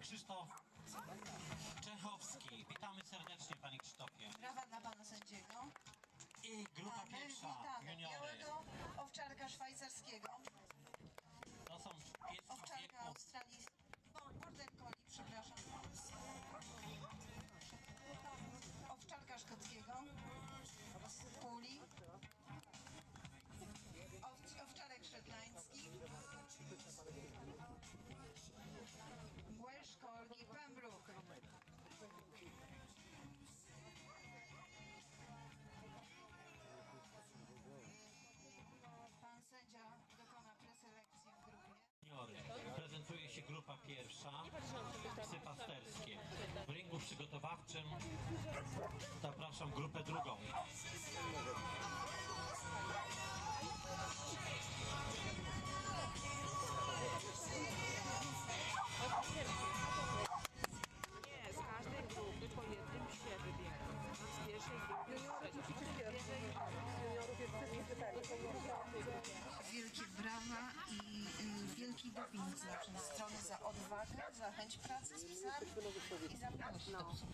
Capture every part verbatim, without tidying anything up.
Krzysztof Czechowski. Witamy serdecznie, panie Krzysztofie. Brawa dla pana sędziego. I grupa A my pierwsza, witamy juniory. białego owczarka szwajcarskiego, To są pieski owczarka wieku. australijskiego, border collie, przepraszam, owczarka szkockiego, kuli, Owc owczarek szetlański, Welsh Collie, Pembroke. Pan sędzia dokona preselekcji w grupie. Juniory. Prezentuje się grupa pierwsza, psy pasterskie. W ringu przygotowawczym zapraszam grupę drugą. Nie, z każdej grupy po jednym się wybiera. Z pierwszej grupy Wielkie brawa i y, wielki doping z naszej strony za odwagę, za chęć pracy z psami i za miłość do psów.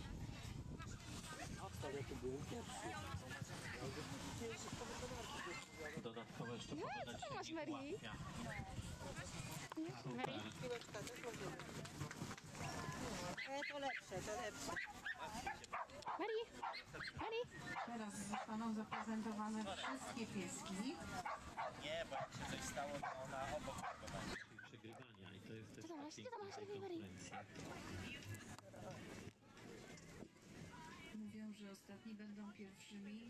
Dodatkowo jeszcze podać co masz, się Mary? ułatwia. Mary? To lepsze, to lepsze. Mary? Mary? Teraz zostaną zaprezentowane wszystkie pieski. Nie, bo jak się coś stało, to ona obok tego będzie. Przegrywania i to jest też Co tam masz? Co tam masz? tej Mary? konkurencji. Mówią, że ostatni będą pierwszymi.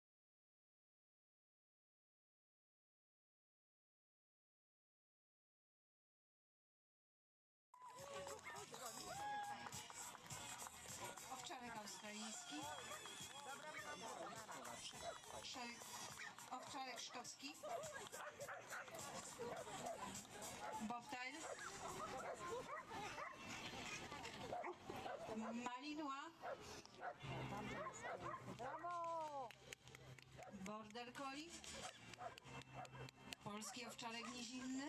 Owczarek australijski, Szel... owczarek szkocki, bobtail, malinois, border collie, polski owczarek nizinny,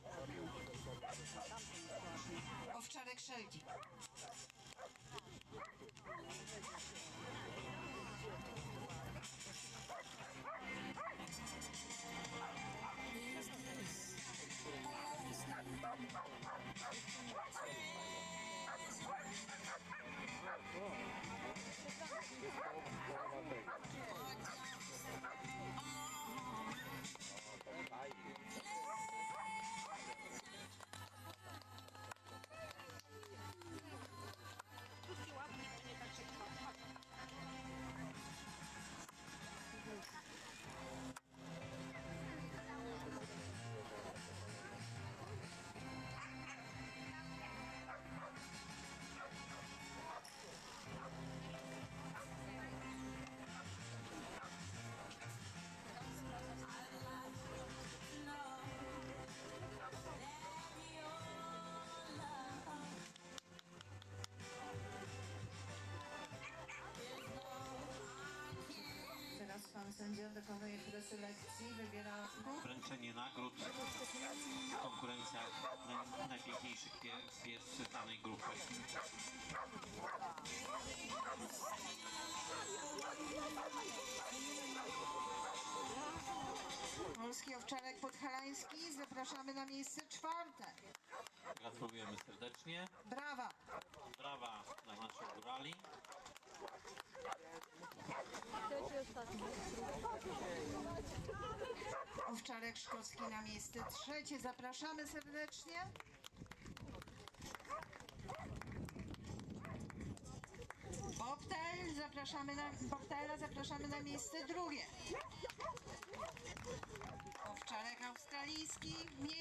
owczarek szelki. Teraz pan sędzia dokonuje preselekcji, wybiera Wręczenie nagród w konkurencjach naj, najpiękniejszych pies, pies z danej grupy. polski owczarek podhalański. Zapraszamy na miejsce czwarte. Gratulujemy serdecznie. Brawa! Brawa dla naszych górali. Owczarek szkocki na miejsce trzecie. Zapraszamy serdecznie. Bobtail, zapraszamy na, Bobtaila zapraszamy na miejsce drugie. Owczarek australijski,